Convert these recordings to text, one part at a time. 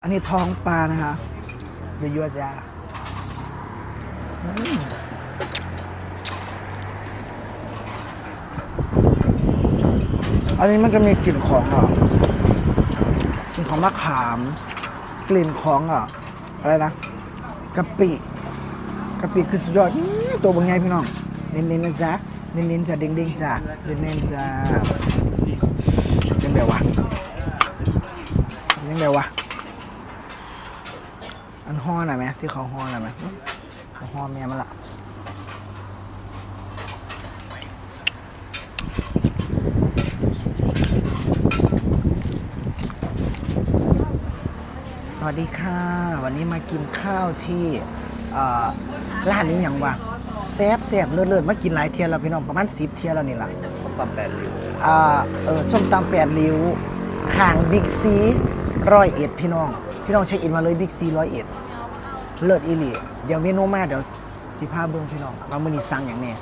นนี้ท้องปลานะคะเยอะๆจ้าอันนี้มันจะมีกลิ่นของกลิ่นของมะขามกลิ่นของอะไรนะกะปิคือสุดยอดตัวบางไงพี่น้องเน้นๆนะจ๊ะเน้นๆจ้ะเด้งๆจ้ะเน้นๆจ้ะเป็นแบบวะอันห่อหน่อยไหมที่เขาห่อหน่อยไหมเขาห่อแม่มันละสวัสดีค่ะวันนี้มากินข้าวที่ร้านนี้อย่างวะแซ่บเลิศมากินหลายเที่ยแล้วพี่น้องประมาณ10เที่ยแล้วนี่แหละส้มตำ8 ริ้วส้มตำ8 ริ้วข้างบิ๊กซี101พี่น้องเช็คอินมาเลยบิ๊กซี101เลิศอีหลีเดี๋ยวเมนูมาเดี๋ยวสิพาเบิ่งพี่น้องว่ามื้อนี้สั่งอย่างแน่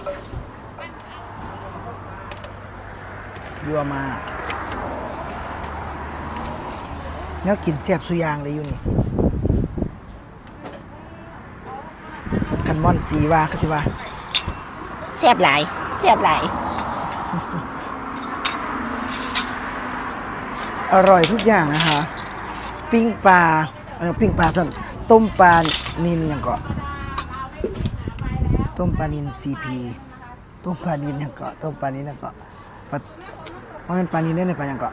ยั่วมาแล้วกินแซ่บสุยางเลยอยู่นี่คันมอนสีว่าเขาสิว่าแซ่บหลายอร่อยทุกอย่างนะคะปิ้งปลาสั่นต้มปลานิลอย่างเกาะต้มปลานิลCPต้มปลานิลอย่างเกาะต้มปลานิลอย่างเกาะว่าเป็นปลานิลได้ในปลาอย่างเกาะ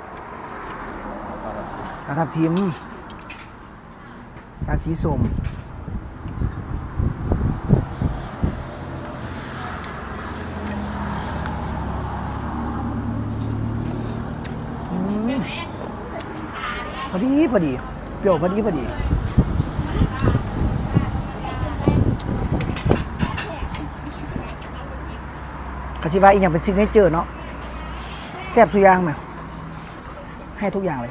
ปลาทับทิมปลาสีส้มพอดีเปรี้ยวพอดีกะทิว่าอีกอย่างเป็นซิกเนเจอร์เนาะแซ่บสุดยางไหมให้ทุกอย่างเลย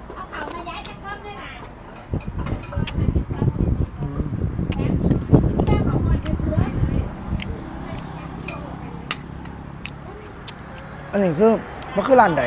อันนี้คือมันคือร้านใด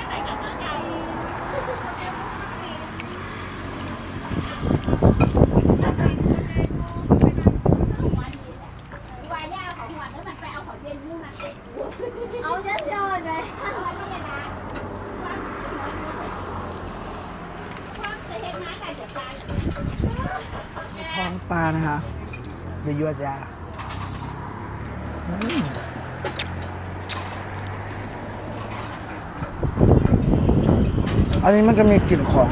ท้องปลานะคะเยอะๆจ้าอันนี้มันจะมีกลิ่นของ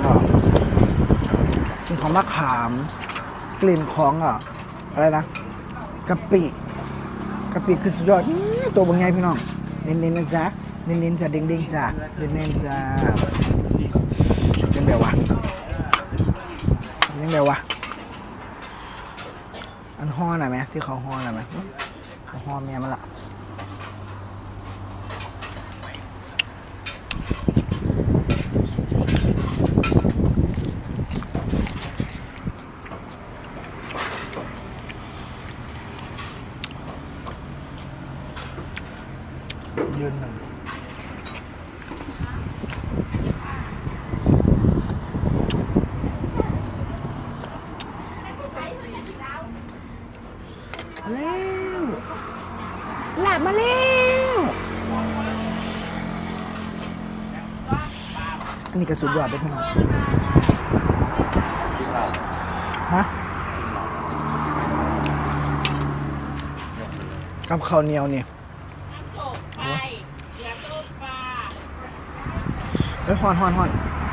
มะขามกลิ่นของอะไรนะกะปิคือสุดยอดตัวบางไงพี่น้องเน้นๆนะจ๊ะเน้นๆจ้ะเด้งๆจ้ะเน้นๆจ้ะเป็นแบบวะอันห่อหน่อยไหมที่เขาห่อหน่อยไหมเขาห่อแม่มันละยืนหนึ่งแล้วหลับมาแล้วอันนี้ก็สุดยอดด้วยพี่น้องฮะกับข้าวเหนียวนี่เฮ้ยฮ้อน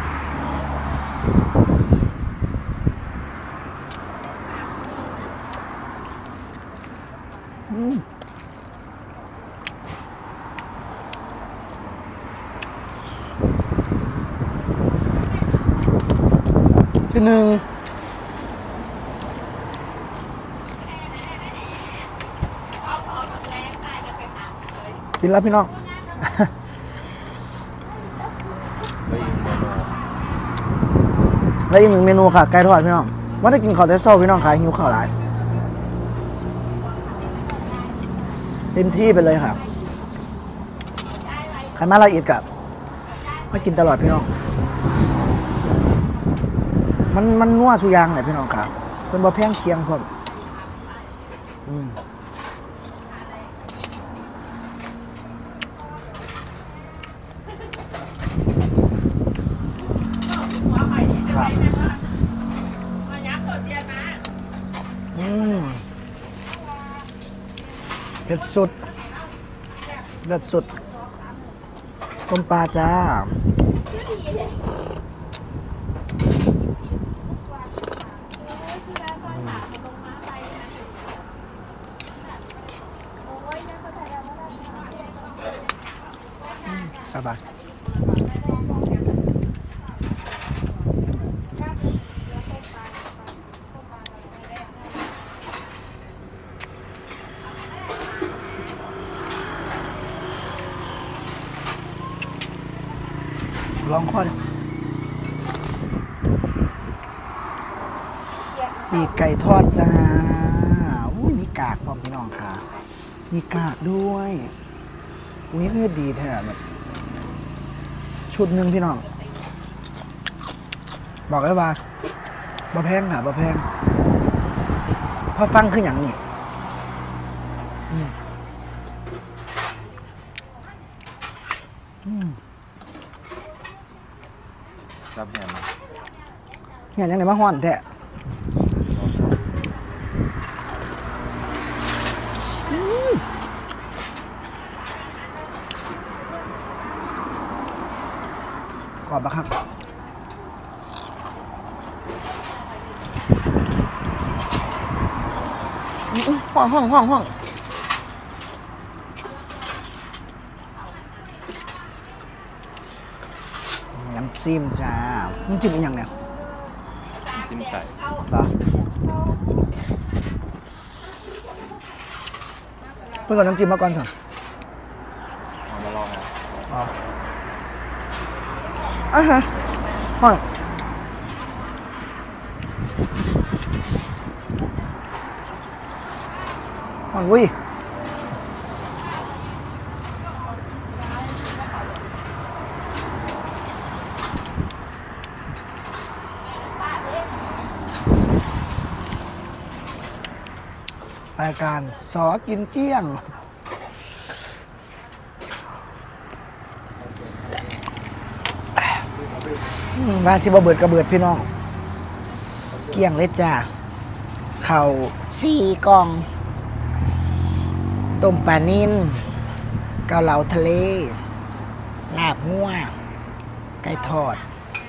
ที่หนึ่งกินแล้วพี่น้องแล้วอีก1 เมนูค่ะไก่ทอดพี่น้องว่าได้กินข้าวแต่เช้าพี่น้องขายหิวข้าวหลายเต็มที่ไปเลยค่ะใครมาเราอีกกับมากินตลอดพี่น้องมันนัวสุยางเลยพี่น้องครับเป็นบ่แพงเคียงพร้อมเผ็ดสุดเด็ดสุดต้มปลาจ้าบายลองข้อดิปีกไก่ทอดจ้าอุ้ยมีกากพร้อมพี่น้องค่ะมีกากด้วยอุ้ยคือดีแท้แบบชุดหนึ่งพี่น้องบอกได้ว่าบ่แพงค่ะบ่แพงพอฟังคืออย่างนี้รับแฮมเนี่ยยังไงมาฮ้อนแท้กรอบปะครับห้องน้ำจิ้มจ้าน้ำจิ้มอีกอย่างเนี่ยจิ้มไก่จ้าเพิ่งก่อนน้ำจิ้มมาก่อนสิเอามาลองอ๋อฮะห้องอุ้ยรายการสอกินเกี้ยงว่าสิบ่เบิดกระเบิดพี่น้องเกี้ยงเลยจ้าเข่า4 กล่องต้มปลานิ่นเกาเหลาทะเลลาบงัวไก่ทอด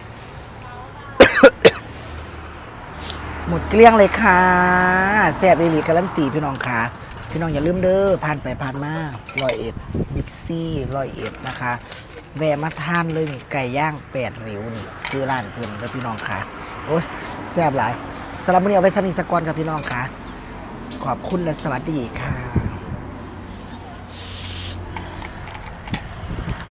หมดเกลี้ยงเลยค่ะแซ่บอีหลีการันตีพี่น้องค่ะพี่น้องอย่าลืมเด้อผ่านไปผ่านมา101บิ๊กซี่101นะคะแวะมาทานเลยนี่ไก่ย่าง8 ริ้วนี่ซื้อร้านเพิ่นแล้วพี่น้องค่ะโอ้ยแซ่บหลายสำหรับมื้อนี้เอาไว้ซ้ำอีกสักก่อนครับพี่น้องค่ะขอบคุณและสวัสดีค่ะ